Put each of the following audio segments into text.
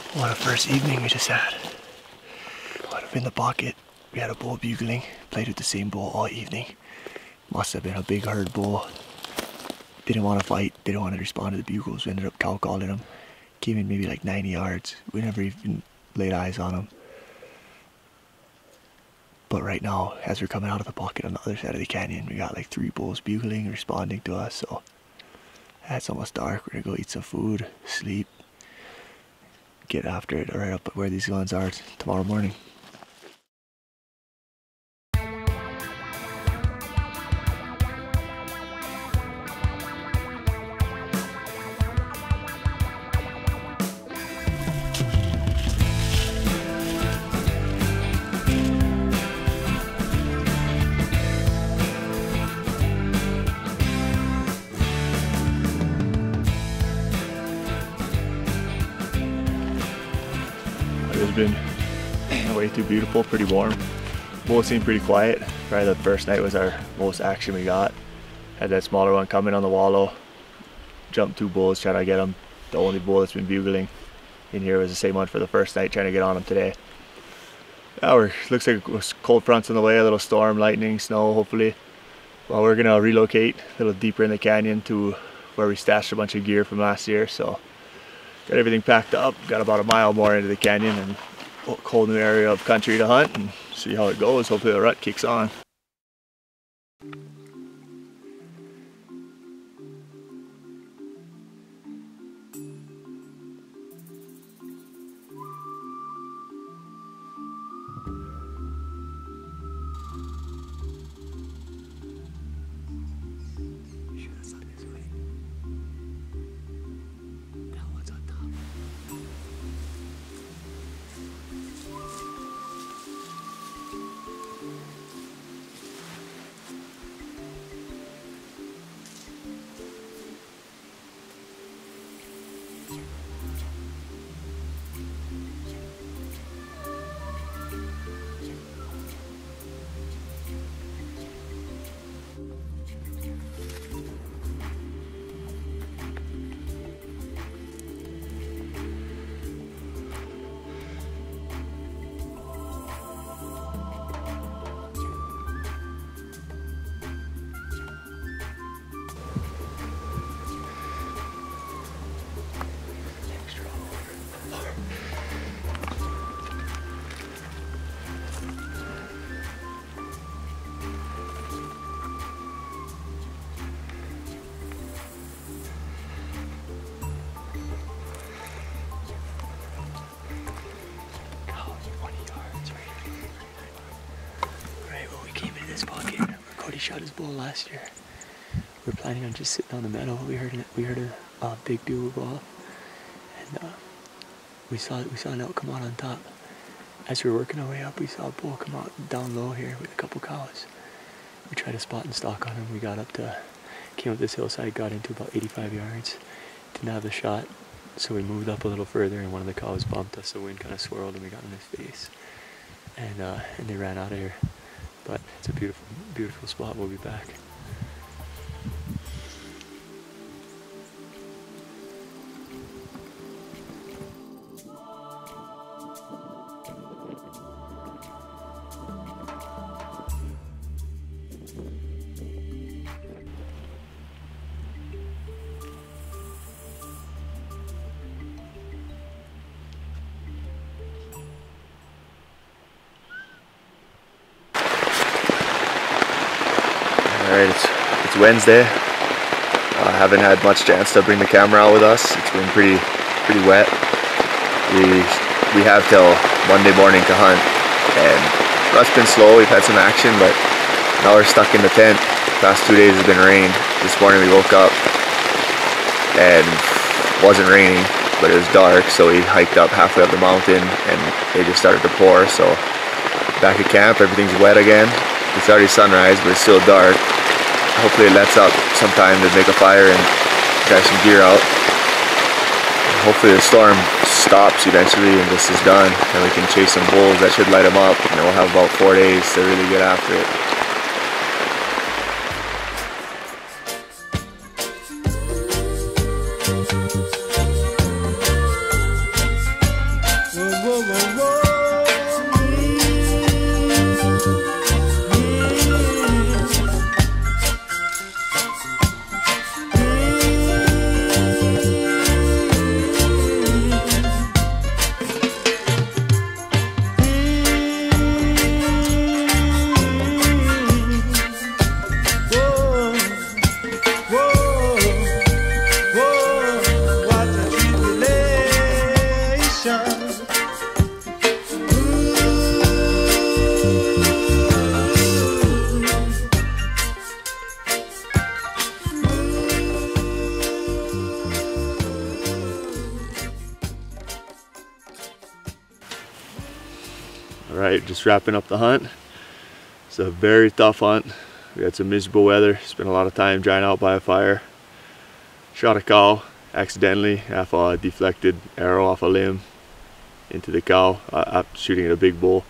What a first evening we just had. Went up in the pocket. We had a bull bugling. Played with the same bull all evening. Must have been a big herd bull. Didn't want to fight. Didn't want to respond to the bugles. We ended up cow calling him. Came in maybe like 90 yards. We never even laid eyes on him. But right now, as we're coming out of the pocket on the other side of the canyon, we got like 3 bulls bugling, responding to us. So it's almost dark. We're gonna go eat some food, sleep, get after it right up where these ones are tomorrow morning. It's been way too beautiful, pretty warm. Both seemed pretty quiet. Probably the first night was our most action we got. Had that smaller one coming on the wallow. Jumped 2 bulls trying to get him. The only bull that's been bugling in here was the same one for the first night, trying to get on him today. Now looks like it was cold fronts on the way, a little storm, lightning, snow hopefully. Well, we're gonna relocate a little deeper in the canyon to where we stashed a bunch of gear from last year. So got everything packed up, got about a mile more into the canyon and a whole new area of country to hunt and see how it goes. Hopefully the rut kicks on. Shot his bull last year. We were planning on just sitting on the meadow. We heard a big bugle go off, and we saw an elk come out on top. As we were working our way up, we saw a bull come out down low here with a couple cows. We tried to spot and stalk on him. We got up to, came up this hillside, got into about 85 yards. Didn't have the shot, so we moved up a little further, and one of the cows bumped us. The wind kind of swirled, and we got in his face, and they ran out of here. But it's a beautiful, beautiful spot. We'll be back. Alright, it's Wednesday. I haven't had much chance to bring the camera out with us. It's been pretty wet. We have till Monday morning to hunt, and rut's been slow. We've had some action, but now we're stuck in the tent. The past 2 days has been rain. This morning we woke up and it wasn't raining, but it was dark, so we hiked up halfway up the mountain and it just started to pour. So back at camp, everything's wet again. It's already sunrise, but it's still dark. Hopefully it lets up sometime to make a fire and drive some gear out. Hopefully the storm stops eventually and this is done, and we can chase some bulls. That should light them up, and then we'll have about 4 days to really get after it. Alright, just wrapping up the hunt. It's a very tough hunt. We had some miserable weather, spent a lot of time drying out by a fire. Shot a cow accidentally off a deflected arrow off a limb into the cow after shooting at a big bull.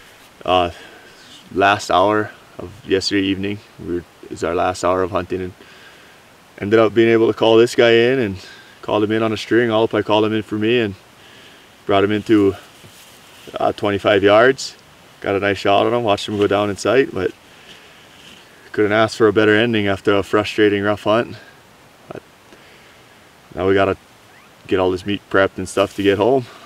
Last hour of yesterday evening is our last hour of hunting, and ended up being able to call this guy in and called him in on a string. I called him in for me and brought him into 25 yards. Got a nice shot on him, watched him go down in sight, but couldn't ask for a better ending after a frustrating rough hunt. But now we gotta get all this meat prepped and stuff to get home.